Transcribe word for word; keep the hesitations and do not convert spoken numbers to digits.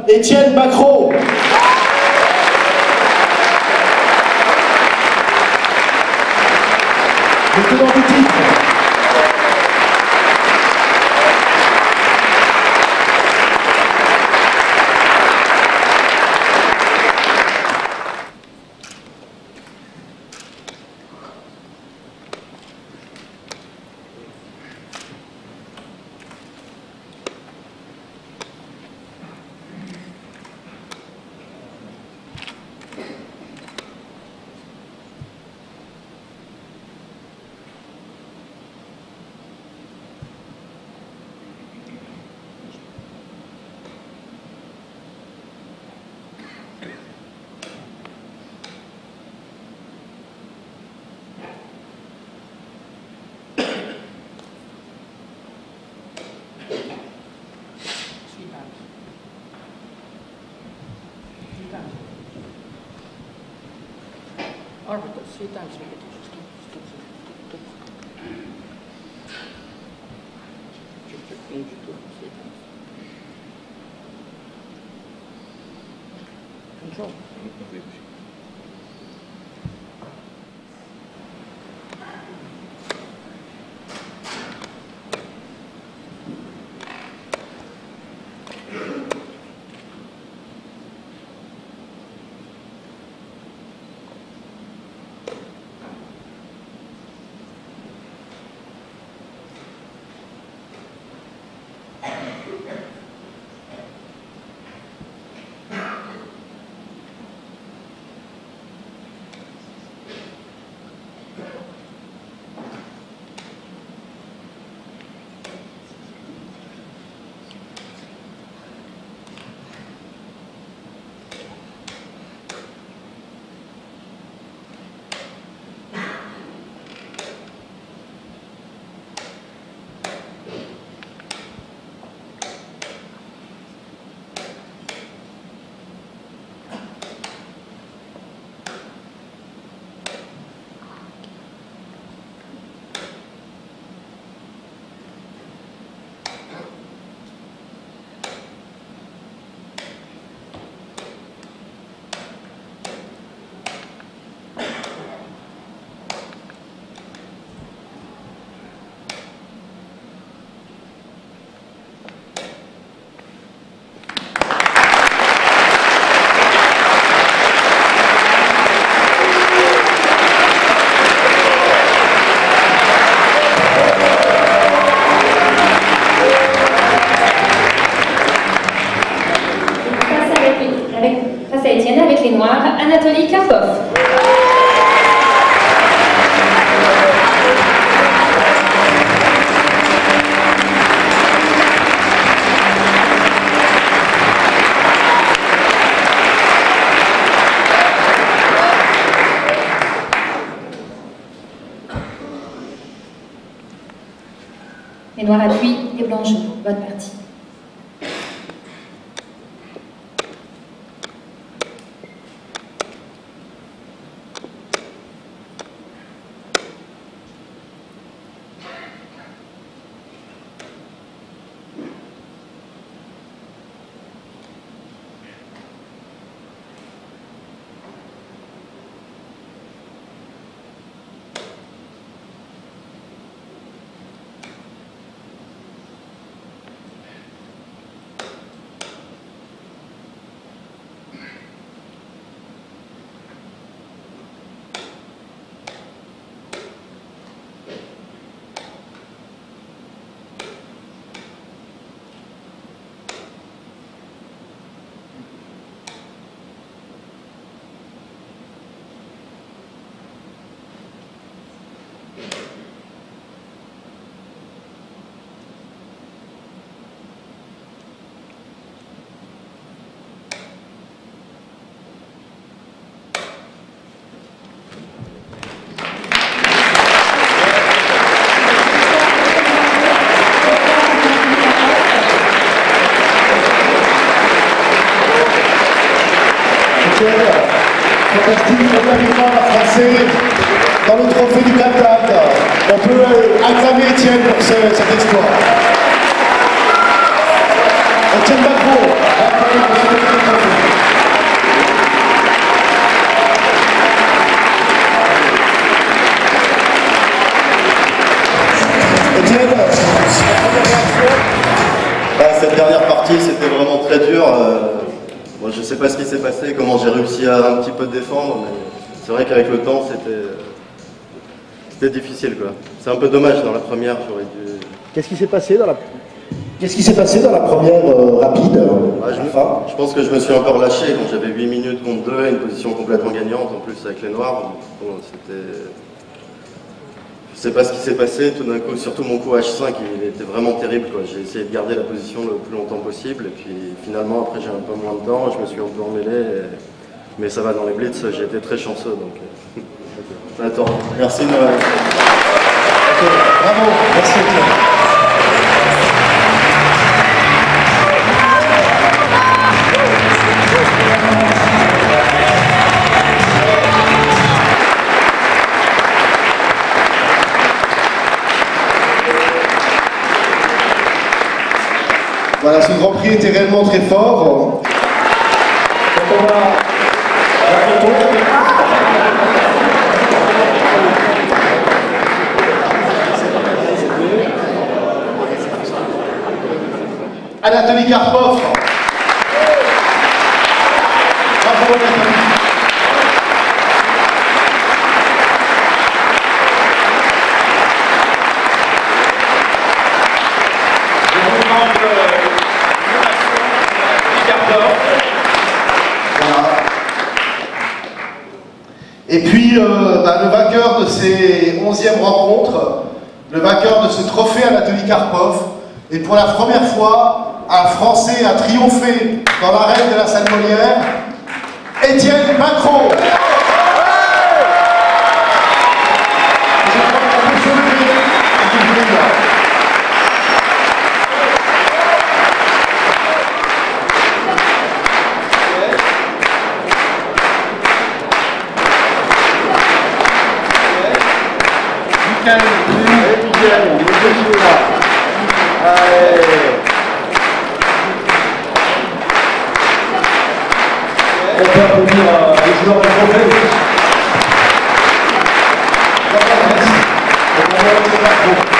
Étienne Bacrot. Le tenant du titre. Arvuta, three times repetition. Check, check, change it to three times. Control. Anatoly Karpov. Les noirs appuient, les blancs jouent. Bonne partie. Fantastique, notamment la Français dans le trophée du Qatar. On peut acclamer Étienne pour ce, cet exploit. Étienne Bacrot. très dur. Euh, bon, je ne sais pas ce qui s'est passé, comment j'ai réussi à un petit peu défendre, mais c'est vrai qu'avec le temps, c'était c'était difficile, quoi. C'est un peu dommage dans la première, j'aurais dû... Qu'est-ce qui s'est passé dans la Qu'est-ce qui s'est passé dans la première euh, rapide ah, je, enfin je pense que je me suis encore lâché quand j'avais huit minutes contre deux, une position complètement gagnante, en plus avec les noirs. Bon, c'était... Je sais pas ce qui s'est passé, tout d'un coup, surtout mon coup H cinq, il était vraiment terrible, quoi. J'ai essayé de garder la position le plus longtemps possible, et puis finalement, après j'ai un peu moins de temps, je me suis un peu emmêlé, et... mais ça va, dans les blitz, j'ai été très chanceux, donc... Attends, merci Noël. Okay. Bravo, merci Étienne. Voilà, ce Grand Prix était réellement très fort. Donc on va la photo. Anatoly Karpov. Bravo Anatoly. Et puis, euh, bah, le vainqueur de ces onzièmes rencontres, le vainqueur de ce trophée Anatoly Karpov, et pour la première fois, un Français a triomphé dans l'arène de la salle Molière, Étienne Macron. Allez, Miguel, on est là. Allez. On peut applaudir les joueurs de trophée. On va